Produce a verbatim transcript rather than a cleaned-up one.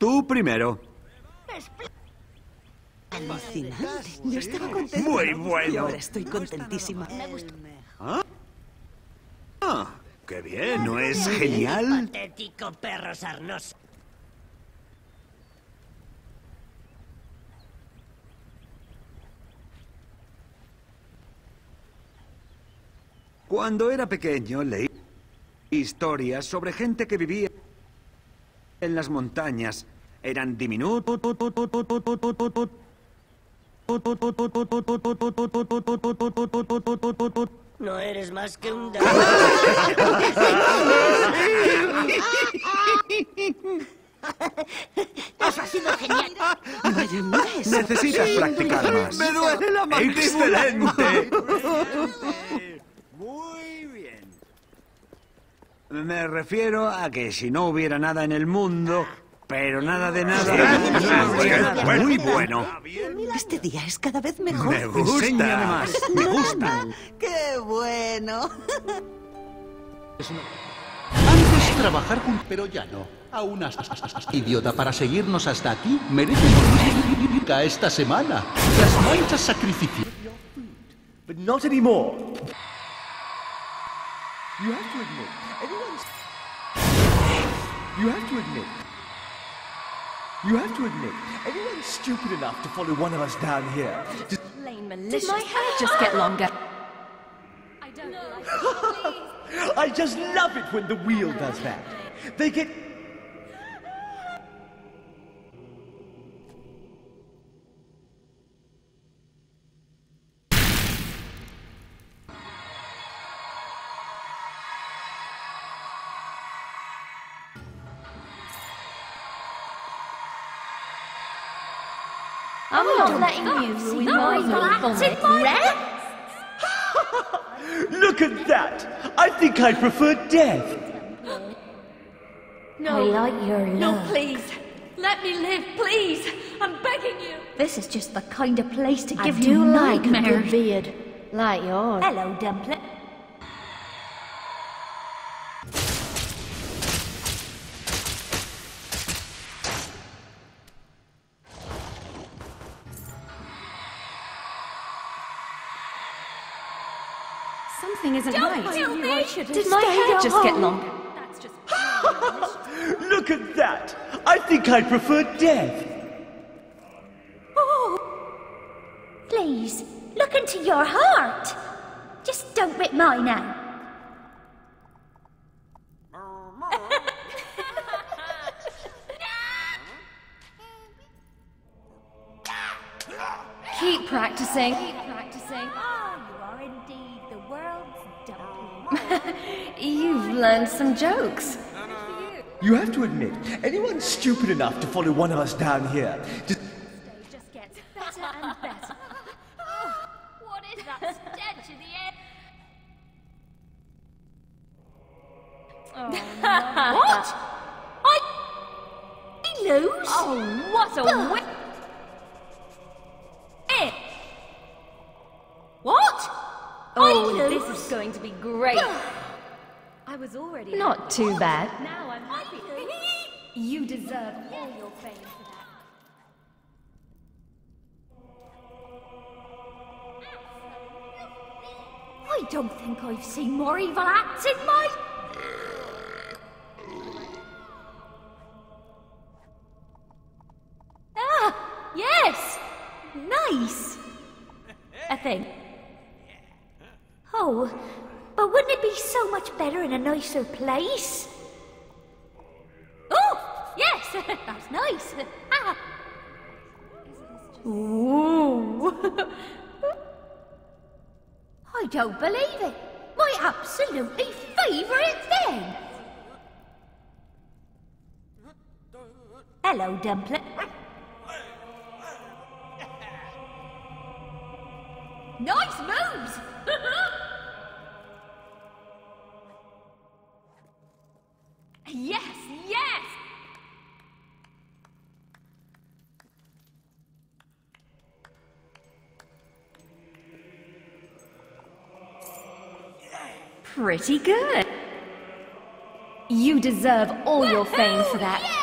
Tú primero. Alucinante. Yo estaba contenta. Muy bueno. Y ahora estoy contentísima. ¿Ah? Ah, qué bien, ¿no es genial? Patético perro sarnoso. Cuando era pequeño leí historias sobre gente que vivía en las montañas. Eran diminutos. No eres más que un... Eso ha sido genial. Vaya, mira eso. Necesitas practicar más. ¡Me duele la mandíbula! ¡Excelente! Muy bien. Me refiero a que si no hubiera nada en el mundo, pero nada de nada... Muy bueno. Este día es cada vez mejor. Me gusta. Enséñame más. Me gusta. ¡Qué bueno! Antes trabajar con... Pero ya no. A una... Idiota, para seguirnos hasta aquí, merece a esta semana. Las manchas sacrificiales. But not anymore. You have to admit, everyone's... You have to admit... You have to admit, everyone's stupid enough to follow one of us down here. Just... Did my hair just get longer? I don't know. I just love it when the wheel does that. They get... I'm not letting you ruin my mood for me. Look at that! I think I'd prefer death. No, I like your no, love. please. Let me live, please. I'm begging you. This is just the kind of place to I give do you like a nightmares. good beard. Like yours. Hello, Dumpling. Something isn't Don't right. kill me! Did my hair Just get home? longer. That's just... Look at that! I think I'd prefer death. Oh, please, look into your heart. Just don't rip mine out. Keep practicing. Keep practicing. Oh, you are indeed the world's dumpling. You've learned some jokes. You have to admit, anyone's stupid enough to follow one of us down here. Just... It just gets better and better. Oh, what is that stench in the air? Oh, no. What? I... I lose? Oh, what a whip! Eh? What? Oh, I this lose? is going to be great. I was already... Not too bad. Now I'm happy. You deserve all your fame for that. I don't think I've seen more evil acts in my... Ah, yes! Nice! I think. Oh, but wouldn't it be so much better in a nicer place? Oh, yes! That's nice! Ah. Ooh! I don't believe it! My absolutely favourite thing! Hello, Dumpling. Nice moves! Yes, yes! Pretty good. You deserve all your fame for that.